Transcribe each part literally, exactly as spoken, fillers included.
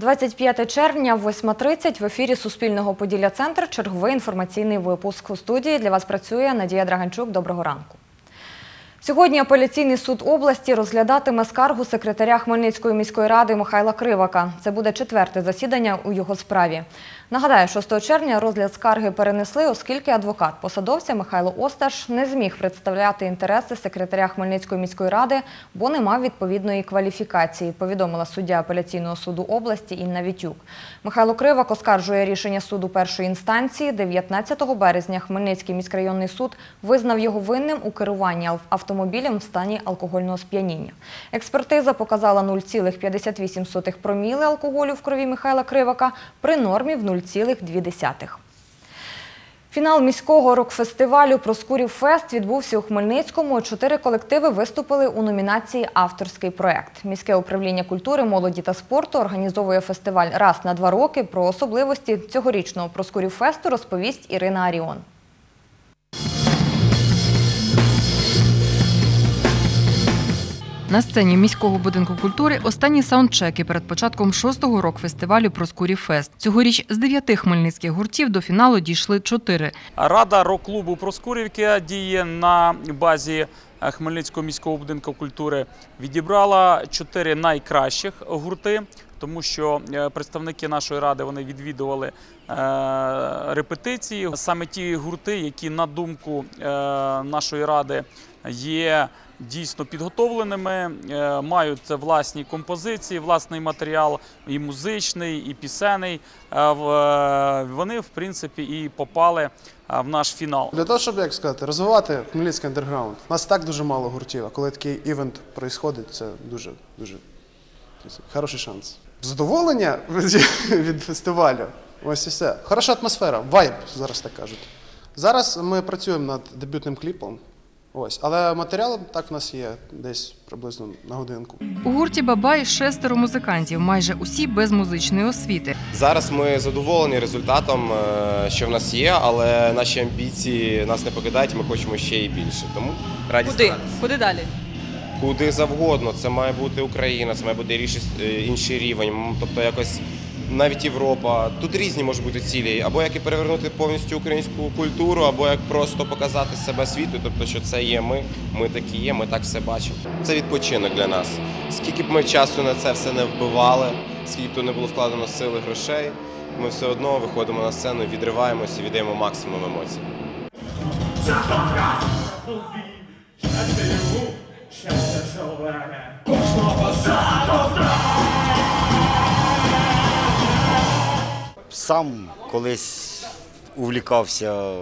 двадцять п'яте червня, восьма тридцять, в ефірі Суспільного Поділля-Центр черговий інформаційний випуск. У студії для вас працює Надія Драганчук. Доброго ранку. Сьогодні апеляційний суд області розглядатиме скаргу секретаря Хмельницької міської ради Михайла Кривака. Це буде четверте засідання у його справі. Нагадаю, шостого червня розгляд скарги перенесли, оскільки адвокат посадовця Михайло Осташ не зміг представляти інтереси секретаря Хмельницької міської ради, бо не мав відповідної кваліфікації, повідомила суддя апеляційного суду області Інна Вітюк. Михайло Кривак оскаржує рішення суду першої інстанції. дев'ятнадцятого березня Хмельницький міськрайонний суд визнав його винним у керуванні автомобілем в стані алкогольного сп'яніння. Експертиза показала нуль цілих п'ятдесят вісім сотих проміли алкоголю в крові Михайла Кривака при нормі в нуль цілих дві десятих. Фінал міського рок-фестивалю «Проскурів Фест» відбувся у Хмельницькому. Чотири колективи виступили у номінації «Авторський проект». Міське управління культури, молоді та спорту організовує фестиваль раз на два роки. Про особливості цьогорічного «Проскурів Фесту» розповість Ірина Аріон. На сцені міського будинку культури останні саундчеки перед початком шостого рок-фестивалю «Проскурів Фест». Цьогоріч з дев'яти хмельницьких гуртів до фіналу дійшли чотири. Рада рок-клубу «Проскурівки» діє на базі Хмельницького міського будинку культури. Відібрала чотири найкращих гурти, тому що представники нашої ради вони відвідували репетиції. Саме ті гурти, які, на думку нашої ради, є дійсно підготовленими, мають власні композиції, власний матеріал і музичний, і пісенний. Вони, в принципі, і попали в наш фінал. Для того, щоб, як сказати, розвивати хмельницький андерграунд, у нас так дуже мало гуртів, а коли такий івент відбувається, це дуже, дуже хороший шанс. Задоволення від фестивалю, ось і все. Хороша атмосфера, вайб, зараз так кажуть. Зараз ми працюємо над дебютним кліпом. Ось, але матеріал так у нас є десь приблизно на годинку. У гурті «Бабай» шестеро музикантів, майже усі без музичної освіти. Зараз ми задоволені результатом, що в нас є, але наші амбіції нас не покидають, ми хочемо ще і більше. Тому раді Куди? Куди далі? Куди завгодно. Це має бути Україна, це має бути інший рівень, тобто якось навіть Європа. Тут різні можуть бути цілі. Або як і перевернути повністю українську культуру, або як просто показати себе світу, тобто що це є ми, ми такі є, ми так все бачимо. Це відпочинок для нас. Скільки б ми часу на це все не вбивали, скільки б то не було вкладено сили, грошей, ми все одно виходимо на сцену, відриваємося і віддаємо максимум емоцій. Сам колись увлікався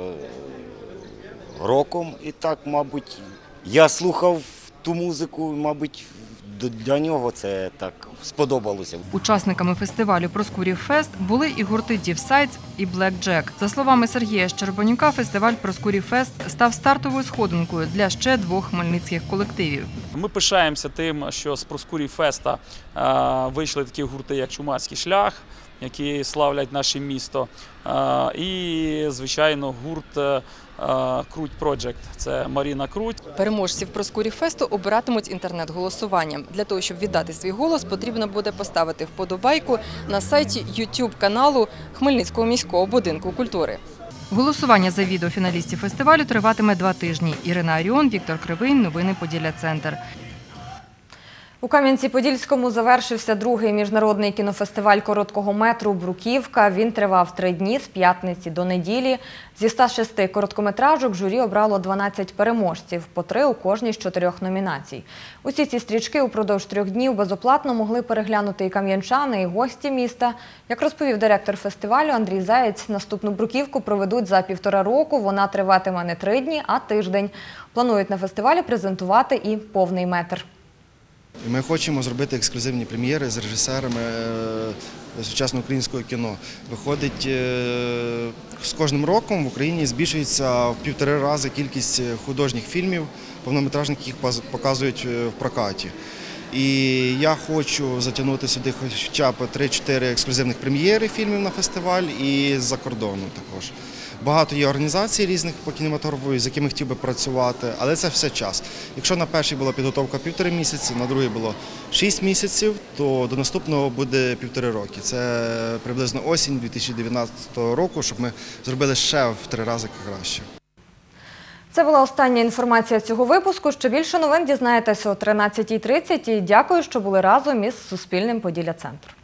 роком і так, мабуть, я слухав ту музику, мабуть, для нього це так сподобалося. Учасниками фестивалю «Проскурів Фест» були і гурти «Дівсайдс» і «Блек Джек». За словами Сергія Щербанюка, фестиваль «Проскурів Фест» став стартовою сходинкою для ще двох хмельницьких колективів. Ми пишаємося тим, що з «Проскурів Феста» вийшли такі гурти, як «Чумацький шлях», які славлять наше місто, і, звичайно, гурт «Круть Проджект» – це Маріна Круть. Переможців «Проскурів Фесту» обиратимуть інтернет-голосуванням. Для того, щоб віддати свій голос, потрібно буде поставити вподобайку на сайті ютуб-каналу Хмельницького міського будинку культури. Голосування за відео фіналістів фестивалю триватиме два тижні. Ірина Аріон, Віктор Кривий, новини Поділля-Центр. У Кам'янці-Подільському завершився другий міжнародний кінофестиваль короткого метру «Бруківка». Він тривав три дні з п'ятниці до неділі. Зі ста шести короткометражок журі обрало дванадцять переможців, по три у кожній з чотирьох номінацій. Усі ці стрічки упродовж трьох днів безоплатно могли переглянути і кам'янчани, і гості міста. Як розповів директор фестивалю Андрій Заєць, наступну «Бруківку» проведуть за півтора року. Вона триватиме не три дні, а тиждень. Планують на фестивалі презентувати і повний метр. Ми хочемо зробити ексклюзивні прем'єри з режисерами сучасного українського кіно. Виходить, з кожним роком в Україні збільшується в півтори рази кількість художніх фільмів, повнометражних, яких показують в прокаті. І я хочу затягнути сюди хоча б три-чотири ексклюзивних прем'єри фільмів на фестиваль і з-за кордону також. Багато є організацій різних по кінематографу, з якими хотів би працювати, але це все час. Якщо на перший була підготовка півтори місяці, на другий було шість місяців, то до наступного буде півтори роки. Це приблизно осінь дві тисячі дев'ятнадцятого року, щоб ми зробили ще в три рази краще. Це була остання інформація цього випуску. Ще більше новин дізнаєтеся о тринадцятій тридцять. І дякую, що були разом із Суспільним Поділля Центр.